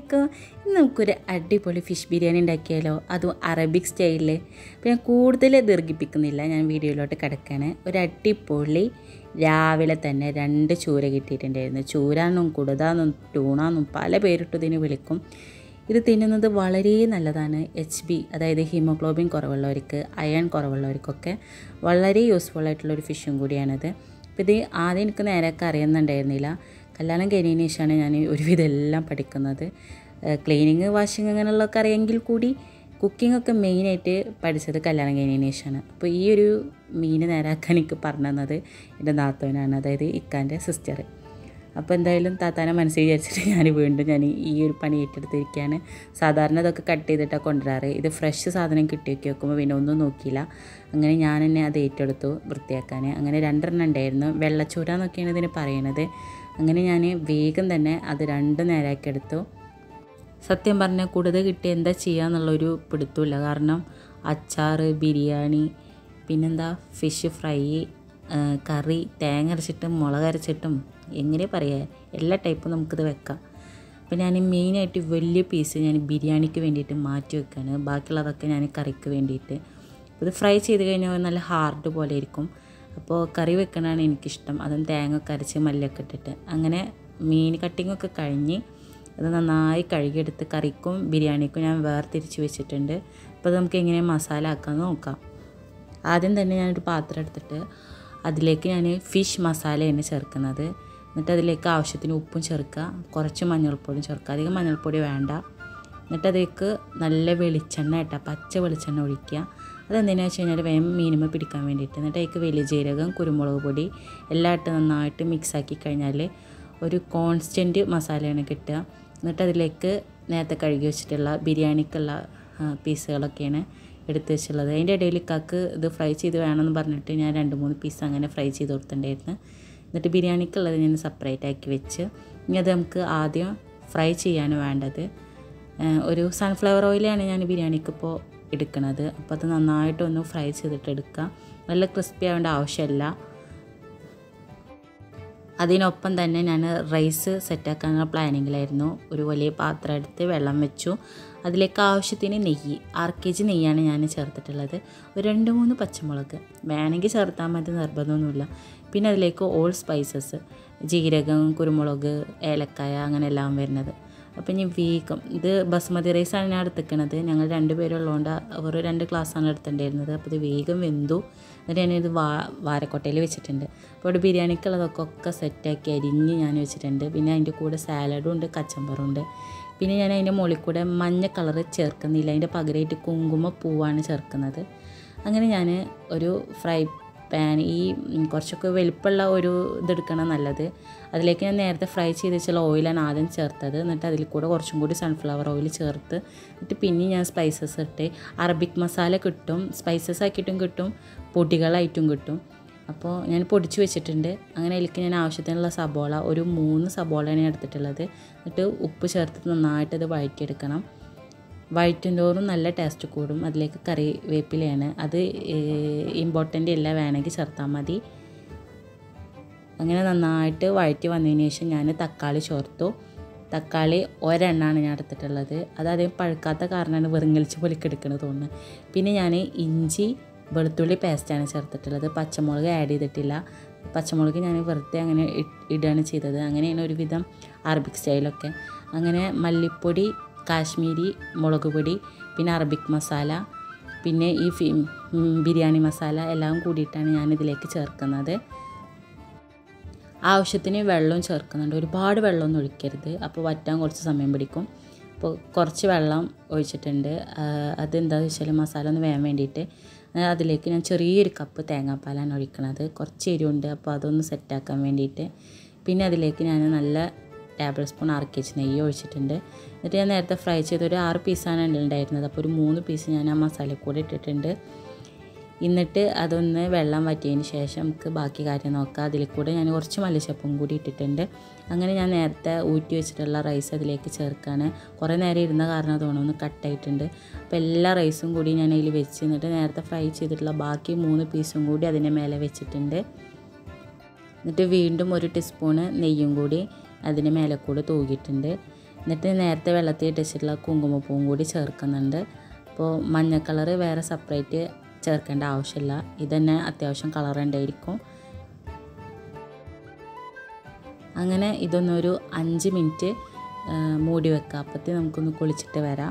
അലൈക്കും. ഇന്ന് നമുക്കൊരു അടിപൊളി ഫിഷ് ബിരിയാണി ഉണ്ടാക്കിയാലോ, അതും അറബിക് സ്റ്റൈലിൽ. പിന്നെ കൂടുതൽ ദീർഘിപ്പിക്കുന്നില്ല, ഞാൻ വീഡിയോയിലോട്ട് കിടക്കുകയാണ്. ഒരു അടിപൊളി രാവിലെ തന്നെ 2 ചൂര കിട്ടിയിട്ടുണ്ടായിരുന്നു. ചൂരാന്നും കുടുതാന്നും ടൂണാന്നും പല പേരിട്ട് ഇതിന് വിളിക്കും. ഇത് തിന്നുന്നത് വളരെ നല്ലതാണ്. HB അതായത് ഹീമോഗ്ലോബിൻ കുറവുള്ളവർക്ക്, അയൺ കുറവുള്ളവർക്കൊക്കെ വളരെ യൂസ്ഫുൾ ആയിട്ടുള്ളൊരു ഫിഷും കൂടിയാണിത്. അപ്പോൾ ഇത് ആദ്യം എനിക്ക് നേരെയൊക്കെ അറിയുന്നുണ്ടായിരുന്നില്ല. കല്യാണം കഴിഞ്ഞതിന് ശേഷമാണ് ഞാൻ ഒരുവിധം എല്ലാം പഠിക്കുന്നത്. ക്ലീനിങ്, വാഷിങ് അങ്ങനെയുള്ളതൊക്കെ അറിയെങ്കിൽ കൂടി കുക്കിങ്ങൊക്കെ മെയിനായിട്ട് പഠിച്ചത് കല്യാണം കഴിഞ്ഞതിന് ശേഷമാണ്. അപ്പോൾ ഈ ഒരു മീൻ നേരാക്കാൻ എനിക്ക് പറഞ്ഞു തന്നത് എൻ്റെ നാത്തൂനാണ്, അതായത് ഇക്കാൻ്റെ സിസ്റ്റർ. അപ്പോൾ എന്തായാലും താത്താനെ മനസ്സിൽ വിചാരിച്ചിട്ട് ഞാൻ ഈ ഒരു പണി ഏറ്റെടുത്തിരിക്കുകയാണ്. സാധാരണ ഇതൊക്കെ കട്ട് ചെയ്തിട്ടാണ് കൊണ്ടുവരാറ്. ഇത് ഫ്രഷ് സാധനം കിട്ടിയൊക്കെ വെക്കുമ്പോൾ പിന്നെ ഒന്നും നോക്കിയില്ല. അങ്ങനെ ഞാൻ തന്നെ അത് ഏറ്റെടുത്തു വൃത്തിയാക്കാൻ. അങ്ങനെ 2 എണ്ണം ഉണ്ടായിരുന്നു. വെള്ളച്ചൂര എന്നൊക്കെയാണ് ഇതിന് പറയണത്. അങ്ങനെ ഞാൻ വേഗം തന്നെ അത് 2 നേരാക്കി എടുത്തു. സത്യം പറഞ്ഞാൽ കൂടുതൽ കിട്ടി എന്താ ചെയ്യുക എന്നുള്ളൊരു പിടുത്തമില്ല. കാരണം അച്ചാർ, ബിരിയാണി, പിന്നെന്താ ഫിഷ് ഫ്രൈ, കറി, തേങ്ങ അരച്ചിട്ടും മുളക് അരച്ചിട്ടും എങ്ങനെ പറയുക, എല്ലാ ടൈപ്പും നമുക്കിത് വെക്കാം. അപ്പോൾ ഞാൻ മെയിനായിട്ട് വലിയ പീസ് ഞാൻ ബിരിയാണിക്ക് വേണ്ടിയിട്ട് മാറ്റി വെക്കുകയാണ്. ബാക്കിയുള്ളതൊക്കെ ഞാൻ കറിക്ക് വേണ്ടിയിട്ട്. ഇത് ഫ്രൈ ചെയ്ത് കഴിഞ്ഞാൽ നല്ല ഹാർഡ് പോലെ ഇരിക്കും. അപ്പോൾ കറി വെക്കണതാണ് എനിക്കിഷ്ടം. അതും തേങ്ങ ഒക്കെ അരച്ച് മല്ലിയൊക്കെ ഇട്ടിട്ട്. അങ്ങനെ മീൻ കട്ടിങ്ങൊക്കെ കഴിഞ്ഞ് അത് നന്നായി കഴുകിയെടുത്ത് കറിക്കും ബിരിയാണിക്കും ഞാൻ വേർതിരിച്ച് വെച്ചിട്ടുണ്ട്. അപ്പോൾ അത് നമുക്ക് എങ്ങനെ മസാല ആക്കാമെന്ന് നോക്കാം. ആദ്യം തന്നെ ഞാനൊരു പാത്രം എടുത്തിട്ട് അതിലേക്ക് ഞാൻ ഫിഷ് മസാലയാണ് ചേർക്കുന്നത്. എന്നിട്ട് അതിലേക്ക് ആവശ്യത്തിന് ഉപ്പും ചേർക്കുക, കുറച്ച് മഞ്ഞൾപ്പൊടിയും ചേർക്കുക. അധികം മഞ്ഞൾപ്പൊടി വേണ്ട. എന്നിട്ട് അതിലേക്ക് നല്ല വെളിച്ചെണ്ണ പച്ച വെളിച്ചെണ്ണ ഒഴിക്കുക. അതെന്തിനാണെന്ന് വെച്ച് കഴിഞ്ഞാൽ വേഗം മീനുമ്മ പിടിക്കാൻ വേണ്ടിയിട്ട്. എന്നിട്ട് അതിലേക്ക് വലിയ ജീരകം, കുരുമുളക് പൊടി എല്ലാം ഇട്ട് നന്നായിട്ട് മിക്സാക്കി കഴിഞ്ഞാൽ ഒരു കോൺസ്റ്റൻറ്റ് മസാലയാണ് കിട്ടുക. എന്നിട്ട് അതിലേക്ക് നേരത്തെ കഴുകി വെച്ചിട്ടുള്ള ബിരിയാണിക്കുള്ള പീസുകളൊക്കെയാണ് എടുത്ത് വെച്ചുള്ളത്. അതിൻ്റെ ഇടയിൽ ഇക്കാക്ക് ഇത് ഫ്രൈ ചെയ്ത് വേണമെന്ന് പറഞ്ഞിട്ട് ഞാൻ 2-3 പീസ് അങ്ങനെ ഫ്രൈ ചെയ്ത് കൊടുത്തിട്ടുണ്ടായിരുന്നു. എന്നിട്ട് ബിരിയാണിക്കുള്ളത് ഞാൻ സെപ്പറേറ്റ് ആക്കി വെച്ച്. ഇനി അത് നമുക്ക് ആദ്യം ഫ്രൈ ചെയ്യാണ് വേണ്ടത്. ഒരു സൺഫ്ലവർ ഓയിലാണ് ഞാൻ ബിരിയാണിക്ക് ഇപ്പോൾ എടുക്കുന്നത്. അപ്പോൾ അത് നന്നായിട്ടൊന്ന് ഫ്രൈ ചെയ്തിട്ട് എടുക്കുക. നല്ല ക്രിസ്പി ആവേണ്ട ആവശ്യമില്ല. അതിനൊപ്പം തന്നെ ഞാൻ റൈസ് സെറ്റാക്കാനുള്ള പ്ലാനിങ്ങിലായിരുന്നു. ഒരു വലിയ പാത്രം എടുത്ത് വെള്ളം വെച്ചു. അതിലേക്ക് ആവശ്യത്തിന് നെയ്യ്, 1/2 kg നെയ്യാണ് ഞാൻ ചേർത്തിട്ടുള്ളത്. ഒരു 2-3 പച്ചമുളക് വേണമെങ്കിൽ ചേർത്താൽ മതി, നിർബന്ധമൊന്നുമില്ല. പിന്നെ അതിലേക്ക് ഓൾ സ്പൈസസ്, ജീരകം, കുരുമുളക്, ഏലക്കായ അങ്ങനെ എല്ലാം വരുന്നത്. അപ്പം ഇനി വേഗം ഇത് ബസ്മതി റൈസാണ് ഞാൻ എടുത്തിരിക്കുന്നത്. ഞങ്ങൾ 2 പേരുള്ളതുകൊണ്ട് ഒരു 2 ഗ്ലാസ്സാണ് എടുത്തിട്ടുണ്ടായിരുന്നത്. അപ്പോൾ ഇത് വേഗം വെന്തു. എന്നിട്ട് ഞാനിത് വാരക്കൊട്ടയിൽ വെച്ചിട്ടുണ്ട്. അപ്പോൾ ഇവിടെ ബിരിയാണിക്കുള്ളതൊക്കെ സെറ്റാക്കി അരിഞ്ഞ് ഞാൻ വെച്ചിട്ടുണ്ട്. പിന്നെ അതിൻ്റെ കൂടെ സാലഡും ഉണ്ട്, കച്ചമ്പറും ഉണ്ട്. പിന്നെ ഞാൻ അതിൻ്റെ മുകളിൽ കൂടെ മഞ്ഞ കളറ് ചേർക്കുന്നില്ല, അതിൻ്റെ പകരമായിട്ട് കുങ്കുമപ്പൂവാണ് ചേർക്കുന്നത്. അങ്ങനെ ഞാൻ ഒരു ഫ്രൈ പാൻ, ഈ കുറച്ചൊക്കെ വലുപ്പമുള്ള ഒരു ഇതെടുക്കണം നല്ലത്. അതിലേക്ക് ഞാൻ നേരത്തെ ഫ്രൈ ചെയ്ത് വെച്ചുള്ള ഓയിലാണ് ആദ്യം ചേർത്തത്. എന്നിട്ട് അതിൽ കൂടെ കുറച്ചും കൂടി സൺഫ്ലവർ ഓയിൽ ചേർത്ത് എന്നിട്ട് പിന്നെ ഞാൻ സ്പൈസസ് ഇട്ട്. അറബിക് മസാല കിട്ടും, സ്പൈസസ് ആക്കിയിട്ടും കിട്ടും, പൊടികളായിട്ടും കിട്ടും. അപ്പോൾ ഞാൻ പൊടിച്ച് വെച്ചിട്ടുണ്ട്. അങ്ങനെ അതിലേക്ക് ഞാൻ ആവശ്യത്തിനുള്ള സബോള, ഒരു 3 സബോളയാണ് ഞാൻ എടുത്തിട്ടുള്ളത്. എന്നിട്ട് ഉപ്പ് ചേർത്ത് നന്നായിട്ടത് വഴറ്റിയെടുക്കണം. വഴറ്റുന്തോറും നല്ല ടേസ്റ്റ് കൂടും. അതിലേക്ക് കറിവേപ്പിലയാണ്, അത് ഇമ്പോർട്ടൻ്റ് അല്ല, വേണമെങ്കിൽ ചേർത്താൽ മതി. അങ്ങനെ നന്നായിട്ട് വഴറ്റി വന്നതിന് ശേഷം ഞാൻ തക്കാളി ചേർത്തു. തക്കാളി 1 എണ്ണമാണ് ഞാൻ എടുത്തിട്ടുള്ളത്. അത് അധികം പഴുക്കാത്ത കാരണമാണ് വെറുങ്ങലിച്ച് പൊലിക്കെടുക്കുന്നത് തോന്നുന്നത്. പിന്നെ ഞാൻ ഇഞ്ചി വെളുത്തുള്ളി പേസ്റ്റാണ് ചേർത്തിട്ടുള്ളത്. പച്ചമുളക് ആഡ് ചെയ്തിട്ടില്ല. പച്ചമുളക് ഞാൻ വെറുതെ അങ്ങനെ ഇടുകയാണ് ചെയ്തത്. അങ്ങനെയാണ് ഒരുവിധം അറബിക് സ്റ്റൈലൊക്കെ. അങ്ങനെ മല്ലിപ്പൊടി, കാശ്മീരി മുളക് പൊടി, പിന്നെ അറബിക് മസാല, പിന്നെ ഈ ബിരിയാണി മസാല എല്ലാം കൂടിയിട്ടാണ് ഞാനിതിലേക്ക് ചേർക്കുന്നത്. ആവശ്യത്തിന് വെള്ളവും ചേർക്കുന്നുണ്ട്. ഒരുപാട് വെള്ളമൊന്നും ഒഴിക്കരുത്, അപ്പോൾ വറ്റാൻ കുറച്ച് സമയം പിടിക്കും. അപ്പോൾ കുറച്ച് വെള്ളം ഒഴിച്ചിട്ടുണ്ട്. അതെന്താണെന്ന് വെച്ചാൽ മസാല ഒന്ന് വേകാൻ വേണ്ടിയിട്ട്. അതിലേക്ക് ഞാൻ ചെറിയൊരു കപ്പ് തേങ്ങാപ്പാലാണ് ഒഴിക്കുന്നത്. കുറച്ച് എരിവുണ്ട്, അപ്പോൾ അതൊന്ന് സെറ്റാക്കാൻ വേണ്ടിയിട്ട്. പിന്നെ അതിലേക്ക് ഞാൻ നല്ല ടേബിൾ സ്പൂൺ 1/2 kg നെയ്യ് ഒഴിച്ചിട്ടുണ്ട്. എന്നിട്ട് ഞാൻ നേരത്തെ ഫ്രൈ ചെയ്ത ഒരു 6 പീസാണ് ഉണ്ടായിരുന്നത്. അപ്പോൾ ഒരു 3 പീസ് ഞാൻ ആ മസാല കൂടെ ഇട്ടിട്ടുണ്ട്. എന്നിട്ട് അതൊന്ന് വെള്ളം വറ്റിയതിന് ശേഷം നമുക്ക് ബാക്കി കാര്യം നോക്കാം. അതിൽ കൂടെ ഞാൻ കുറച്ച് മല്ലിച്ചപ്പും കൂടി ഇട്ടിട്ടുണ്ട്. അങ്ങനെ ഞാൻ നേരത്തെ ഊറ്റി വെച്ചിട്ടുള്ള റൈസ് അതിലേക്ക് ചേർക്കാണ്. കുറേ നേരം ഇരുന്ന കാരണം തോന്നുന്നു കട്ടായിട്ടുണ്ട്. അപ്പോൾ എല്ലാ റൈസും കൂടി ഞാൻ അതിൽ വെച്ച്, എന്നിട്ട് നേരത്തെ ഫ്രൈ ചെയ്തിട്ടുള്ള ബാക്കി 3 പീസും കൂടി അതിൻ്റെ മേലെ വെച്ചിട്ടുണ്ട്. എന്നിട്ട് വീണ്ടും 1 ടീസ്പൂണ് നെയ്യും കൂടി അതിന് മേലെ കൂടെ തൂകിയിട്ടുണ്ട്. എന്നിട്ട് നേരത്തെ വെള്ളത്തിൽ ഇട്ടിട്ടുള്ള കുങ്കുമപ്പൂവും കൂടി ചേർക്കുന്നുണ്ട്. അപ്പോൾ മഞ്ഞ കളറ് വേറെ സെപ്പറേറ്റ് ചേർക്കേണ്ട ആവശ്യമില്ല, ഇതന്നെ അത്യാവശ്യം കളർ ഉണ്ടായിരിക്കും. അങ്ങനെ ഇതൊന്നൊരു 5 മിനിറ്റ് മൂടി വെക്കുക. അപ്പോഴത്തേക്ക് നമുക്കൊന്ന് കുളിച്ചിട്ട് വരാം.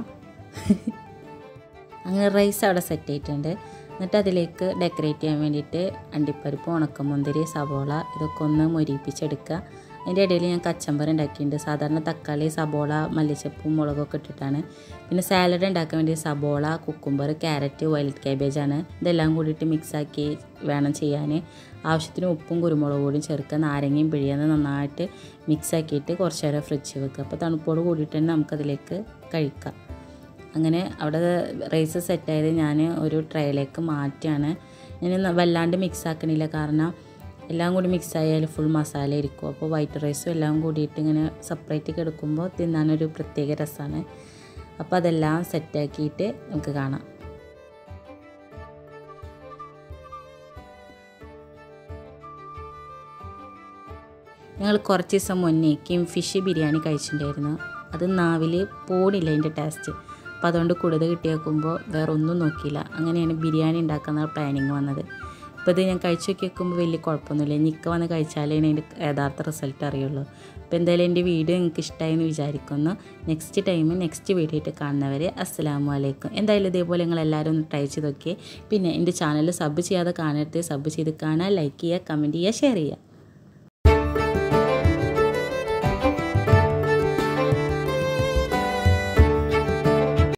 അങ്ങനെ റൈസ് അവിടെ സെറ്റ് ആയിട്ടുണ്ട്. എന്നിട്ട് അതിലേക്ക് ഡെക്കറേറ്റ് ചെയ്യാൻ വേണ്ടിയിട്ട് അണ്ടിപ്പരിപ്പ്, ഉണക്കമുന്തിരി, സവോള ഇതൊക്കെ ഒന്ന് മൊരിപ്പിച്ചെടുക്കുക. അതിൻ്റെ ഇടയിൽ ഞാൻ കച്ചമ്പർ ഉണ്ടാക്കിയിട്ടുണ്ട്. സാധാരണ തക്കാളി, സബോള, മല്ലിച്ചപ്പും മുളകൊക്കെ ഇട്ടിട്ടാണ്. പിന്നെ സാലഡ് ഉണ്ടാക്കാൻ വേണ്ടി സബോള, കുക്കുംബർ, ക്യാരറ്റ്, വൈലറ്റ് കാബേജാണ്. ഇതെല്ലാം കൂടിയിട്ട് മിക്സാക്കി വേണം ചെയ്യാൻ. ആവശ്യത്തിന് ഉപ്പും കുരുമുളക് പൊടിയും ചേർക്കുക. നാരങ്ങയും പിഴിയാന്ന് നന്നായിട്ട് മിക്സാക്കിയിട്ട് കുറച്ച് നേരം ഫ്രിഡ്ജ് വെക്കുക. അപ്പോൾ തണുപ്പോട് കൂടിയിട്ട് തന്നെ നമുക്കതിലേക്ക് കഴിക്കാം. അങ്ങനെ അവിടെ റൈസ് സെറ്റായത് ഞാൻ ഒരു ട്രേയിലേക്ക് മാറ്റിയാണ്. ഞാൻ വല്ലാണ്ട് മിക്സ് ആക്കണില്ല, കാരണം എല്ലാം കൂടി മിക്സ് ആയാൽ ഫുൾ മസാല ഇരിക്കും. അപ്പോൾ വൈറ്റ് റൈസും എല്ലാം കൂടിയിട്ട് ഇങ്ങനെ സെപ്പറേറ്റ് എടുക്കുമ്പോൾ തിന്നാനൊരു പ്രത്യേക രസമാണ്. അപ്പോൾ അതെല്ലാം സെറ്റാക്കിയിട്ട് നമുക്ക് കാണാം. ഞങ്ങൾ കുറച്ച് ദിവസം മുന്നേ ഫിഷ് ബിരിയാണി കഴിച്ചിട്ടുണ്ടായിരുന്നു. അത് നാവിൽ പോണില്ല അതിൻ്റെ ടേസ്റ്റ്. അപ്പോൾ അതുകൊണ്ട് കൂടുതൽ കിട്ടി വെക്കുമ്പോൾ വേറെ ഒന്നും നോക്കിയില്ല. അങ്ങനെയാണ് ബിരിയാണി ഉണ്ടാക്കുന്ന പ്ലാനിങ് വന്നത്. ഇപ്പോൾ ഇത് ഞാൻ കഴിച്ച് നോക്കി വെക്കുമ്പോൾ വലിയ കുഴപ്പമൊന്നുമില്ല. നിൽക്കുക വന്ന് കഴിച്ചാലേ അതിൻ്റെ യഥാർത്ഥ റിസൾട്ട് അറിയുള്ളൂ. അപ്പോൾ എന്തായാലും എൻ്റെ വീഡിയോ നിങ്ങൾക്ക് ഇഷ്ടമായി എന്ന് വിചാരിക്കുന്നു. നെക്സ്റ്റ് വീഡിയോ ആയിട്ട് കാണുന്നവരെ അസ്സലാമു അലൈക്കും. എന്തായാലും ഇതേപോലെ നിങ്ങളെല്ലാവരും ഒന്ന് ട്രൈ ചെയ്ത് നോക്കിയേ. പിന്നെ എൻ്റെ ചാനൽ സബ് ചെയ്യാതെ കാണരുത്. സബ് ചെയ്ത് കാണുക, ലൈക്ക് ചെയ്യുക, കമൻറ്റ് ചെയ്യുക, ഷെയർ ചെയ്യുക.